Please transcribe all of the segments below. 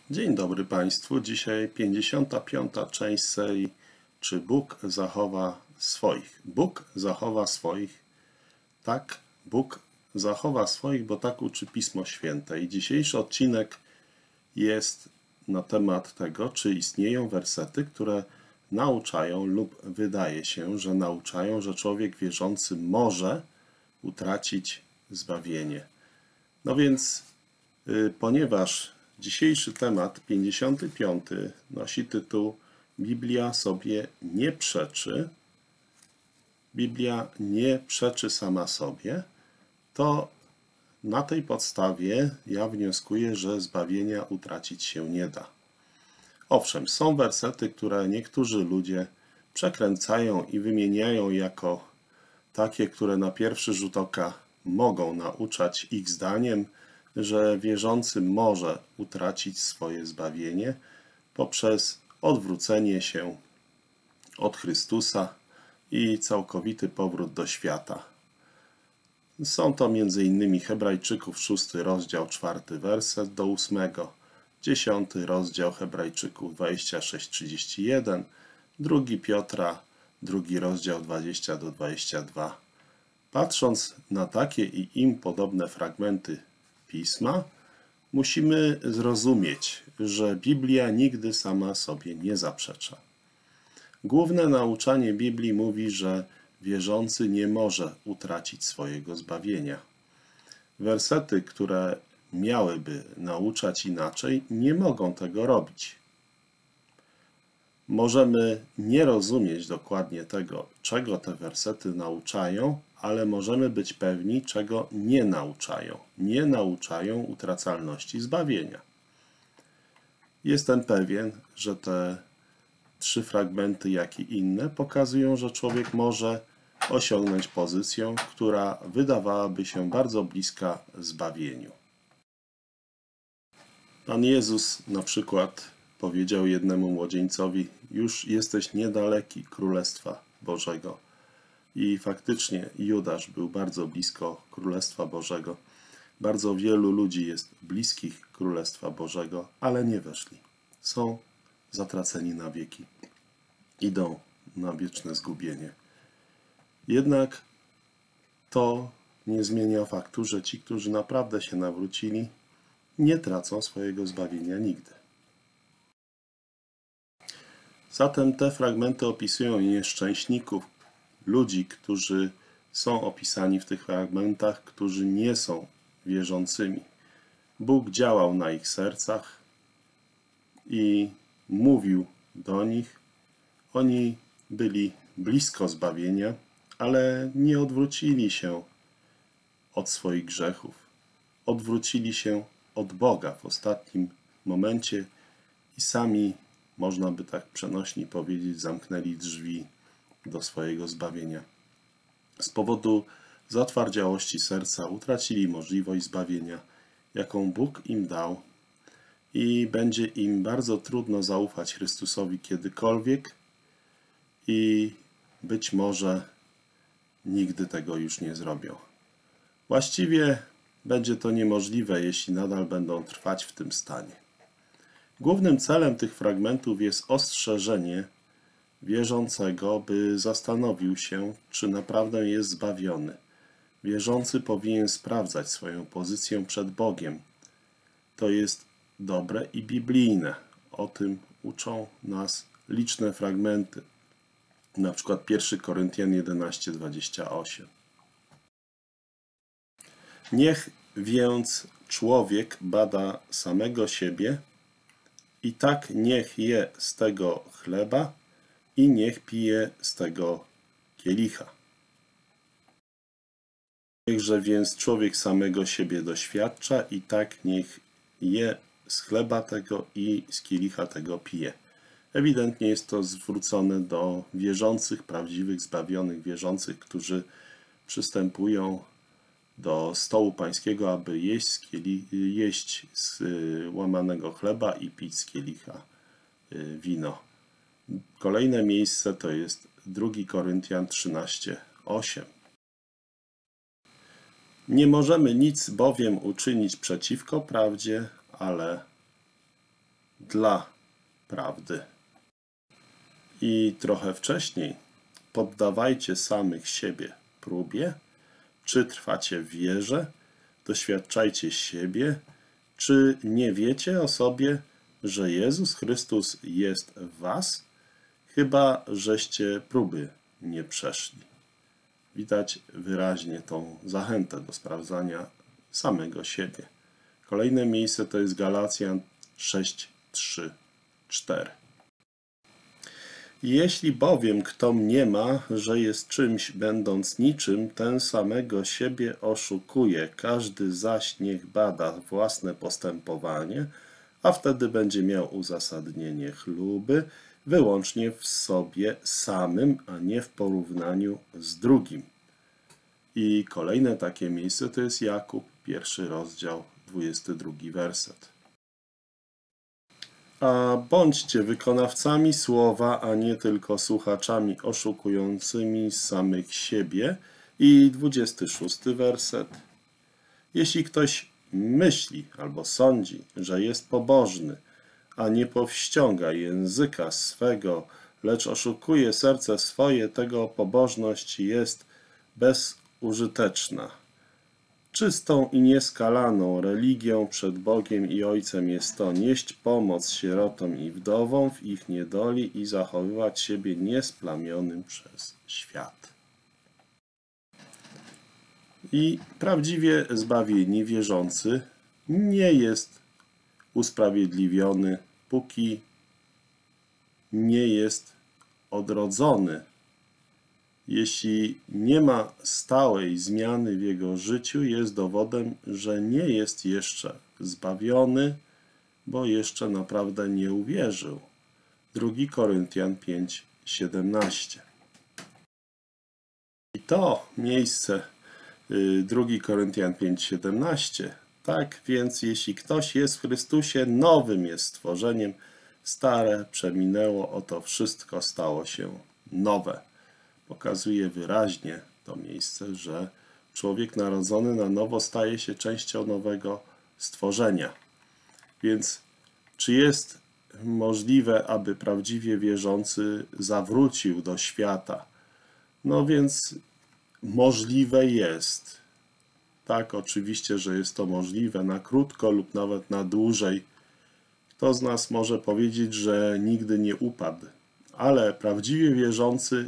Dzień dobry Państwu. Dzisiaj 55. część serii Czy Bóg zachowa swoich? Bóg zachowa swoich. Tak, Bóg zachowa swoich, bo tak uczy Pismo Święte. I dzisiejszy odcinek jest na temat tego, czy istnieją wersety, które nauczają lub wydaje się, że nauczają, że człowiek wierzący może utracić zbawienie. No więc, ponieważ dzisiejszy temat, 55, nosi tytuł Biblia sobie nie przeczy, Biblia nie przeczy sama sobie, to na tej podstawie ja wnioskuję, że zbawienia utracić się nie da. Owszem, są wersety, które niektórzy ludzie przekręcają i wymieniają jako takie, które na pierwszy rzut oka mogą nauczać ich zdaniem, że wierzący może utracić swoje zbawienie poprzez odwrócenie się od Chrystusa i całkowity powrót do świata. Są to m.in. Hebrajczyków 6 rozdział 4 werset do 8, 10 rozdział Hebrajczyków 26-31, 2 Piotra 2 rozdział 20 do 22. Patrząc na takie i im podobne fragmenty Pisma, musimy zrozumieć, że Biblia nigdy sama sobie nie zaprzecza. Główne nauczanie Biblii mówi, że wierzący nie może utracić swojego zbawienia. Wersety, które miałyby nauczać inaczej, nie mogą tego robić. Możemy nie rozumieć dokładnie tego, czego te wersety nauczają, ale możemy być pewni, czego nie nauczają. Nie nauczają utracalności zbawienia. Jestem pewien, że te 3 fragmenty, jak i inne, pokazują, że człowiek może osiągnąć pozycję, która wydawałaby się bardzo bliska zbawieniu. Pan Jezus na przykład powiedział jednemu młodzieńcowi: już jesteś niedaleki Królestwa Bożego. I faktycznie Judasz był bardzo blisko Królestwa Bożego. Bardzo wielu ludzi jest bliskich Królestwa Bożego, ale nie weszli. Są zatraceni na wieki. Idą na wieczne zgubienie. Jednak to nie zmienia faktu, że ci, którzy naprawdę się nawrócili, nie tracą swojego zbawienia nigdy. Zatem te fragmenty opisują nieszczęśników, ludzi, którzy są opisani w tych fragmentach, którzy nie są wierzącymi. Bóg działał na ich sercach i mówił do nich. Oni byli blisko zbawienia, ale nie odwrócili się od swoich grzechów. Odwrócili się od Boga w ostatnim momencie i sami, można by tak przenośni powiedzieć, zamknęli drzwi do swojego zbawienia. Z powodu zatwardziałości serca utracili możliwość zbawienia, jaką Bóg im dał, i będzie im bardzo trudno zaufać Chrystusowi kiedykolwiek i być może nigdy tego już nie zrobią. Właściwie będzie to niemożliwe, jeśli nadal będą trwać w tym stanie. Głównym celem tych fragmentów jest ostrzeżenie wierzącego, by zastanowił się, czy naprawdę jest zbawiony. Wierzący powinien sprawdzać swoją pozycję przed Bogiem. To jest dobre i biblijne. O tym uczą nas liczne fragmenty. Na przykład 1 Koryntian 11:28. Niech więc człowiek bada samego siebie i tak niech je z tego chleba i niech pije z tego kielicha. Niechże więc człowiek samego siebie doświadcza i tak niech je z chleba tego i z kielicha tego pije. Ewidentnie jest to zwrócone do wierzących, prawdziwych, zbawionych wierzących, którzy przystępują do stołu pańskiego, aby jeść z łamanego chleba i pić z kielicha wino. Kolejne miejsce to jest 2 Koryntian 13:8. Nie możemy nic bowiem uczynić przeciwko prawdzie, ale dla prawdy. I trochę wcześniej poddawajcie samych siebie próbie, czy trwacie w wierze, doświadczajcie siebie, czy nie wiecie o sobie, że Jezus Chrystus jest w was, chyba żeście próby nie przeszli. Widać wyraźnie tą zachętę do sprawdzania samego siebie. Kolejne miejsce to jest Galacjan 6, 3, 4. Jeśli bowiem kto mniema, że jest czymś, będąc niczym, ten samego siebie oszukuje. Każdy zaś niech bada własne postępowanie, a wtedy będzie miał uzasadnienie chluby wyłącznie w sobie samym, a nie w porównaniu z drugim. I kolejne takie miejsce to jest Jakub, 1 rozdział, 22 werset. A bądźcie wykonawcami słowa, a nie tylko słuchaczami oszukującymi samych siebie. I 26 werset. Jeśli ktoś myśli albo sądzi, że jest pobożny, a nie powściąga języka swego, lecz oszukuje serce swoje, tego pobożność jest bezużyteczna. Czystą i nieskalaną religią przed Bogiem i Ojcem jest to nieść pomoc sierotom i wdowom w ich niedoli i zachowywać siebie niesplamionym przez świat. I prawdziwie zbawieni wierzący nie jest usprawiedliwiony, póki nie jest odrodzony. Jeśli nie ma stałej zmiany w jego życiu, jest dowodem, że nie jest jeszcze zbawiony, bo jeszcze naprawdę nie uwierzył. 2 Koryntian 5, 17. I to miejsce 2 Koryntian 5, 17. Tak więc jeśli ktoś jest w Chrystusie, nowym jest stworzeniem, stare przeminęło, oto wszystko stało się nowe. Pokazuje wyraźnie to miejsce, że człowiek narodzony na nowo staje się częścią nowego stworzenia. Więc czy jest możliwe, aby prawdziwie wierzący zawrócił do świata? No więc możliwe jest. Tak, oczywiście, że jest to możliwe na krótko lub nawet na dłużej. Kto z nas może powiedzieć, że nigdy nie upadł? Ale prawdziwie wierzący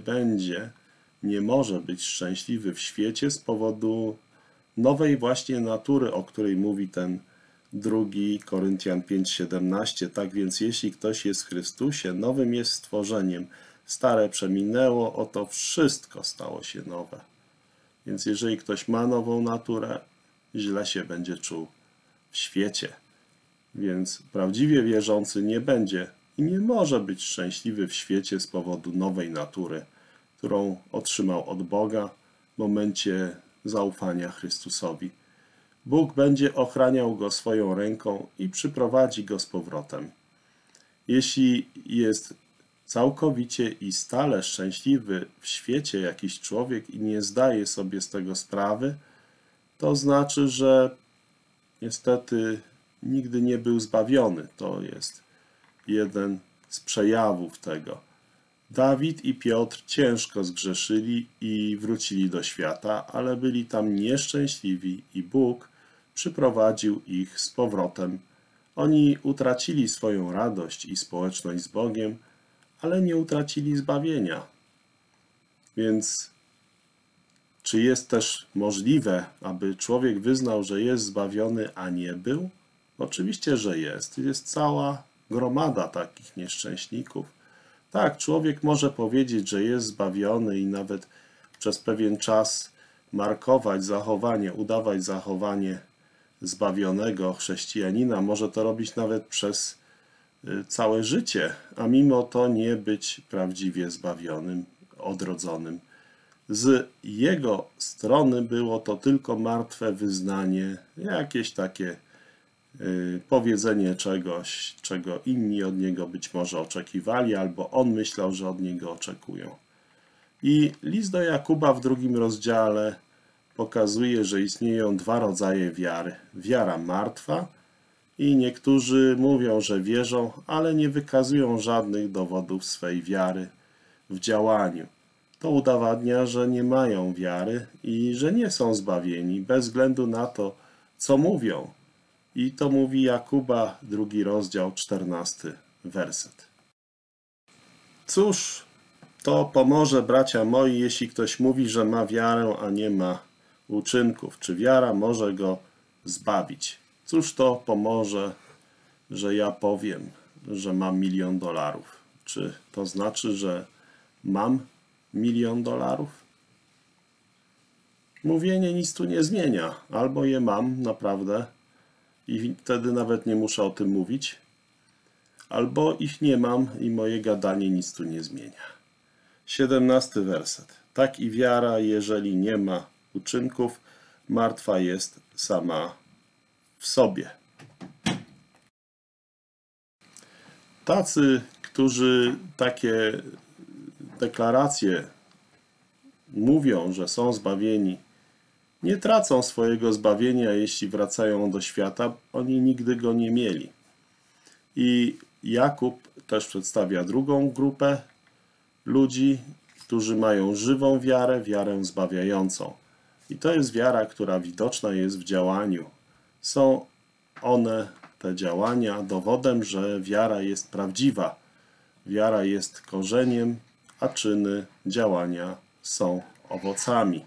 nie może być szczęśliwy w świecie z powodu nowej właśnie natury, o której mówi ten 2 Koryntian 5:17. Tak więc jeśli ktoś jest w Chrystusie, nowym jest stworzeniem. Stare przeminęło, oto wszystko stało się nowe. Więc jeżeli ktoś ma nową naturę, źle się będzie czuł w świecie. Więc prawdziwie wierzący nie będzie i nie może być szczęśliwy w świecie z powodu nowej natury, którą otrzymał od Boga w momencie zaufania Chrystusowi. Bóg będzie ochraniał go swoją ręką i przyprowadzi go z powrotem. Jeśli jest całkowicie i stale szczęśliwy w świecie jakiś człowiek i nie zdaje sobie z tego sprawy, to znaczy, że niestety nigdy nie był zbawiony. To jest jeden z przejawów tego. Dawid i Piotr ciężko zgrzeszyli i wrócili do świata, ale byli tam nieszczęśliwi i Bóg przyprowadził ich z powrotem. Oni utracili swoją radość i społeczność z Bogiem, ale nie utracili zbawienia. Więc czy jest też możliwe, aby człowiek wyznał, że jest zbawiony, a nie był? Oczywiście, że jest. Jest cała gromada takich nieszczęśników. Tak, człowiek może powiedzieć, że jest zbawiony i nawet przez pewien czas markować zachowanie, udawać zachowanie zbawionego chrześcijanina. Może to robić nawet przez całe życie, a mimo to nie być prawdziwie zbawionym, odrodzonym. Z jego strony było to tylko martwe wyznanie, jakieś takie powiedzenie czegoś, czego inni od niego być może oczekiwali, albo on myślał, że od niego oczekują. I list do Jakuba w 2 rozdziale pokazuje, że istnieją dwa rodzaje wiary. Wiara martwa I niektórzy mówią, że wierzą, ale nie wykazują żadnych dowodów swej wiary w działaniu. To udowadnia, że nie mają wiary i że nie są zbawieni, bez względu na to, co mówią. I to mówi Jakuba, 2 rozdział, 14 werset. Cóż to pomoże, bracia moi, jeśli ktoś mówi, że ma wiarę, a nie ma uczynków? Czy wiara może go zbawić? Cóż to pomoże, że ja powiem, że mam $1 000 000? Czy to znaczy, że mam $1 000 000? Mówienie nic tu nie zmienia. Albo je mam naprawdę i wtedy nawet nie muszę o tym mówić, albo ich nie mam i moje gadanie nic tu nie zmienia. 17 werset. Tak i wiara, jeżeli nie ma uczynków, martwa jest sama w sobie. Tacy, którzy takie deklaracje mówią, że są zbawieni, nie tracą swojego zbawienia, jeśli wracają do świata. Oni nigdy go nie mieli. I Jakub też przedstawia drugą grupę ludzi, którzy mają żywą wiarę, wiarę zbawiającą. I to jest wiara, która widoczna jest w działaniu. Są one, te działania, dowodem, że wiara jest prawdziwa. Wiara jest korzeniem, a czyny, działania są owocami.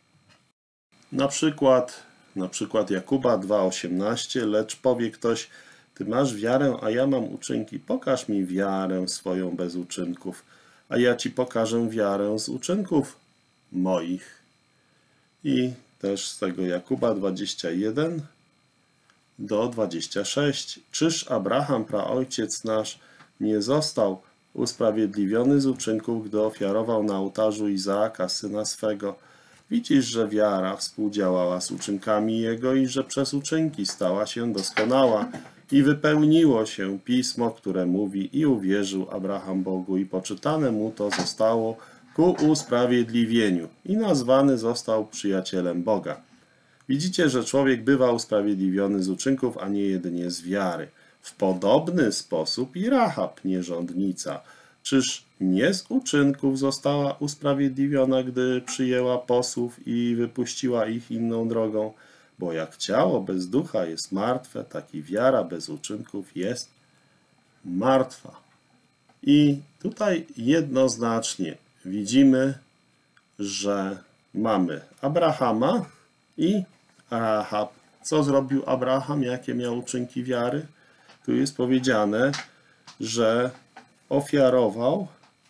Na przykład Jakuba 2,18, lecz powie ktoś, ty masz wiarę, a ja mam uczynki. Pokaż mi wiarę swoją bez uczynków, a ja ci pokażę wiarę z uczynków moich. I też z tego Jakuba 21 do 26. Czyż Abraham, praojciec nasz, nie został usprawiedliwiony z uczynków, gdy ofiarował na ołtarzu Izaaka, syna swego? Widzisz, że wiara współdziałała z uczynkami jego i że przez uczynki stała się doskonała. I wypełniło się pismo, które mówi: i uwierzył Abraham Bogu, i poczytane mu to zostało ku usprawiedliwieniu. I nazwany został przyjacielem Boga. Widzicie, że człowiek bywa usprawiedliwiony z uczynków, a nie jedynie z wiary. W podobny sposób i Rahab, nierządnica. Czyż nie z uczynków została usprawiedliwiona, gdy przyjęła posłów i wypuściła ich inną drogą? Bo jak ciało bez ducha jest martwe, tak i wiara bez uczynków jest martwa. I tutaj jednoznacznie widzimy, że mamy Abrahama i Rahab. Co zrobił Abraham? Jakie miał uczynki wiary? Tu jest powiedziane, że ofiarował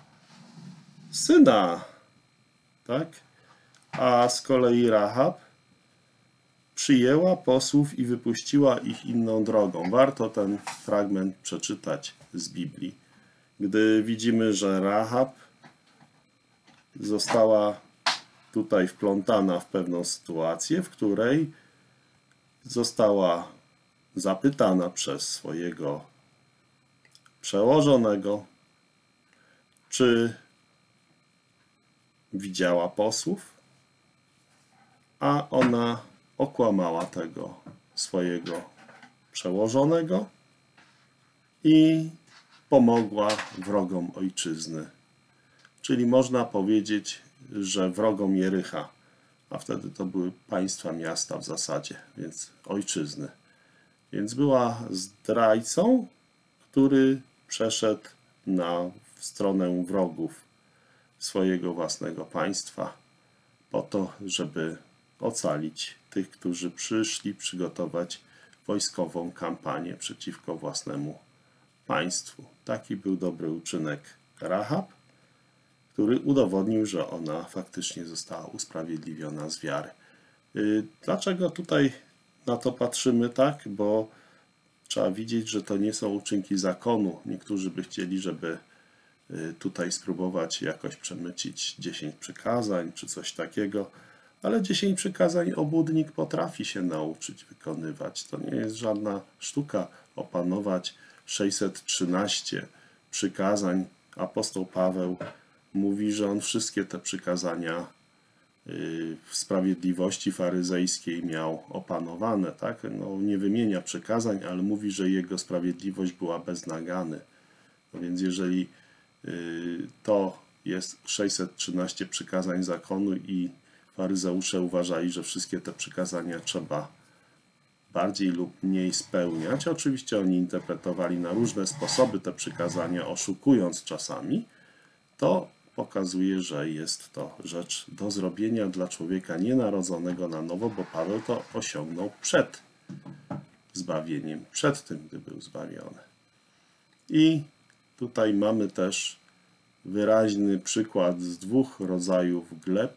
syna, tak? A z kolei Rahab przyjęła posłów i wypuściła ich inną drogą. Warto ten fragment przeczytać z Biblii, gdy widzimy, że Rahab została tutaj wplątana w pewną sytuację, w której została zapytana przez swojego przełożonego, czy widziała posłów, a ona okłamała tego swojego przełożonego i pomogła wrogom ojczyzny. Czyli można powiedzieć, że wrogom Jericha, a wtedy to były państwa, miasta w zasadzie, więc ojczyzny. Więc była zdrajcą, który przeszedł w stronę wrogów swojego własnego państwa po to, żeby ocalić tych, którzy przyszli przygotować wojskową kampanię przeciwko własnemu państwu. Taki był dobry uczynek Rahab, który udowodnił, że ona faktycznie została usprawiedliwiona z wiary. Dlaczego tutaj na to patrzymy tak? Bo trzeba widzieć, że to nie są uczynki zakonu. Niektórzy by chcieli, żeby tutaj spróbować jakoś przemycić 10 przykazań czy coś takiego, ale 10 przykazań obłudnik potrafi się nauczyć wykonywać. To nie jest żadna sztuka opanować 613 przykazań. Apostoł Paweł mówi, że on wszystkie te przykazania w sprawiedliwości faryzejskiej miał opanowane, tak? No, nie wymienia przykazań, ale mówi, że jego sprawiedliwość była bez nagany. No więc jeżeli to jest 613 przykazań zakonu i faryzeusze uważali, że wszystkie te przykazania trzeba bardziej lub mniej spełniać. Oczywiście oni interpretowali na różne sposoby te przykazania, oszukując czasami. To pokazuje, że jest to rzecz do zrobienia dla człowieka nienarodzonego na nowo, bo Paweł to osiągnął przed zbawieniem, przed tym, gdy był zbawiony. I tutaj mamy też wyraźny przykład z dwóch rodzajów gleb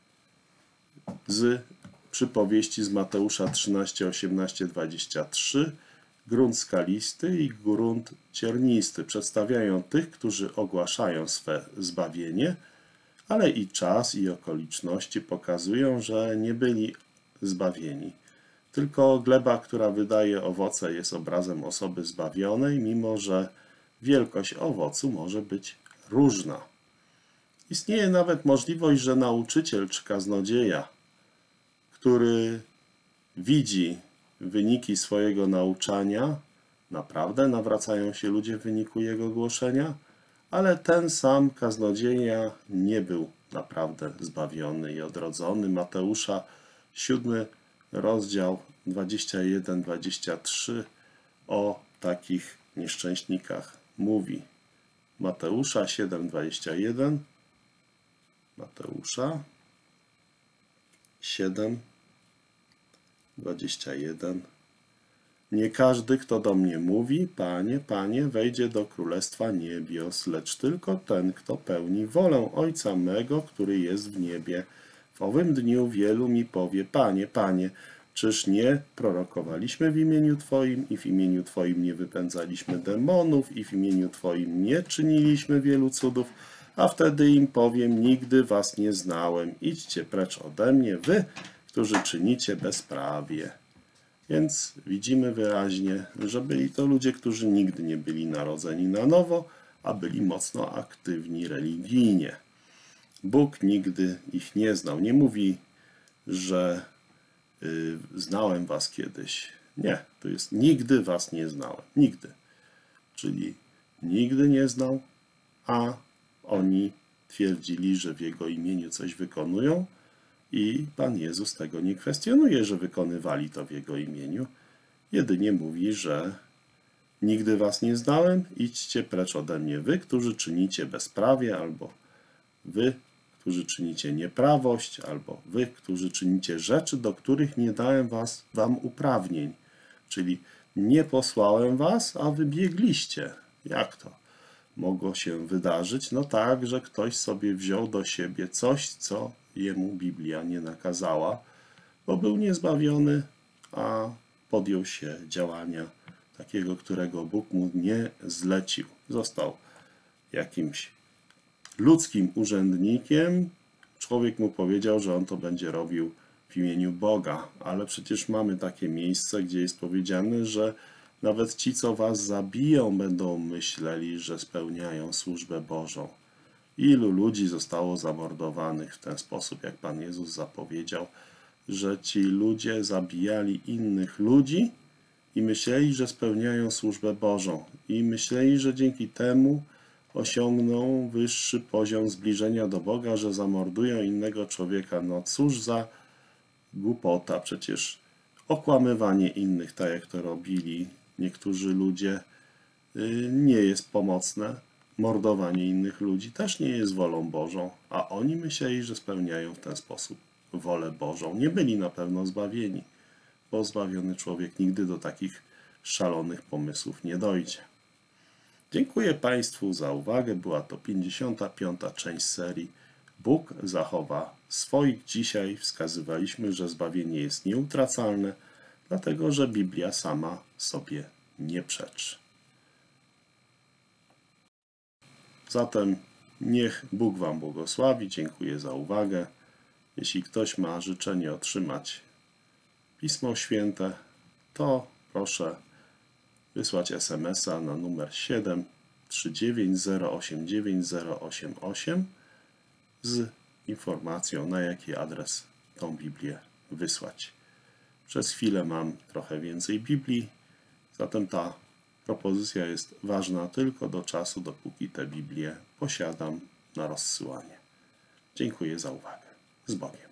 z przypowieści z Mateusza 13, 18, 23. Grunt skalisty i grunt ciernisty przedstawiają tych, którzy ogłaszają swe zbawienie, ale i czas i okoliczności pokazują, że nie byli zbawieni. Tylko gleba, która wydaje owoce, jest obrazem osoby zbawionej, mimo że wielkość owocu może być różna. Istnieje nawet możliwość, że nauczyciel czy kaznodzieja, który widzi wyniki swojego nauczania, naprawdę nawracają się ludzie w wyniku jego głoszenia, ale ten sam kaznodzieja nie był naprawdę zbawiony i odrodzony. Mateusza 7 rozdział 21-23 o takich nieszczęśnikach mówi. Mateusza 7:21. Mateusza 7:21. Nie każdy, kto do mnie mówi, Panie, Panie, wejdzie do Królestwa Niebios, lecz tylko ten, kto pełni wolę Ojca mego, który jest w niebie. W owym dniu wielu mi powie, Panie, Panie, czyż nie prorokowaliśmy w imieniu Twoim i w imieniu Twoim nie wypędzaliśmy demonów i w imieniu Twoim nie czyniliśmy wielu cudów? A wtedy im powiem, nigdy was nie znałem, idźcie precz ode mnie, wy, którzy czynicie bezprawie. Więc widzimy wyraźnie, że byli to ludzie, którzy nigdy nie byli narodzeni na nowo, a byli mocno aktywni religijnie. Bóg nigdy ich nie znał. Nie mówi, że znałem was kiedyś. Nie, to jest nigdy was nie znałem. Nigdy. Czyli nigdy nie znał, a oni twierdzili, że w Jego imieniu coś wykonują i Pan Jezus tego nie kwestionuje, że wykonywali to w Jego imieniu. Jedynie mówi, że nigdy was nie znałem, idźcie precz ode mnie wy, którzy czynicie bezprawie, albo wy, którzy czynicie nieprawość, albo wy, którzy czynicie rzeczy, do których nie dałem wam uprawnień. Czyli nie posłałem was, a wy biegliście. Jak to mogło się wydarzyć? No tak, że ktoś sobie wziął do siebie coś, co jemu Biblia nie nakazała, bo był niezbawiony, a podjął się działania takiego, którego Bóg mu nie zlecił. Został jakimś ludzkim urzędnikiem. Człowiek mu powiedział, że on to będzie robił w imieniu Boga, ale przecież mamy takie miejsce, gdzie jest powiedziane, że nawet ci, co was zabiją, będą myśleli, że spełniają służbę Bożą. Ilu ludzi zostało zamordowanych w ten sposób, jak Pan Jezus zapowiedział, że ci ludzie zabijali innych ludzi i myśleli, że spełniają służbę Bożą. I myśleli, że dzięki temu osiągną wyższy poziom zbliżenia do Boga, że zamordują innego człowieka. No cóż za głupota, przecież okłamywanie innych, tak jak to robili niektórzy ludzie, nie jest pomocne. Mordowanie innych ludzi też nie jest wolą Bożą, a oni myśleli, że spełniają w ten sposób wolę Bożą. Nie byli na pewno zbawieni, bo zbawiony człowiek nigdy do takich szalonych pomysłów nie dojdzie. Dziękuję Państwu za uwagę. Była to 55. część serii Bóg zachowa swoich. Dzisiaj wskazywaliśmy, że zbawienie jest nieutracalne, dlatego że Biblia sama sobie nie przeczy. Zatem niech Bóg Wam błogosławi. Dziękuję za uwagę. Jeśli ktoś ma życzenie otrzymać Pismo Święte, to proszę wysłać SMS-a na numer 739089088 z informacją, na jaki adres tą Biblię wysłać. Przez chwilę mam trochę więcej Biblii, zatem ta propozycja jest ważna tylko do czasu, dopóki tę Biblię posiadam na rozsyłanie. Dziękuję za uwagę. Z Bogiem.